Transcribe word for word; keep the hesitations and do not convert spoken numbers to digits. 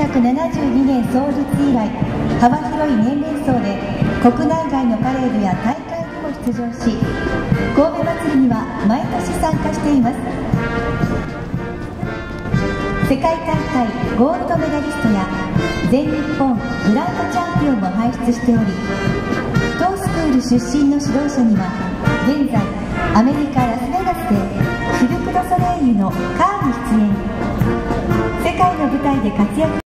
くななじゅうにねん創立以来、幅広い年齢層で国内外のパレードや大会にも出場し、神戸祭りには毎年参加しています。世界大会ゴールドメダリストや全日本グランドチャンピオンも輩出しており、当スクール出身の指導者には現在アメリカ・ラスベガスでシルク・ドゥ・ソレイユのカーに出演、世界の舞台で活躍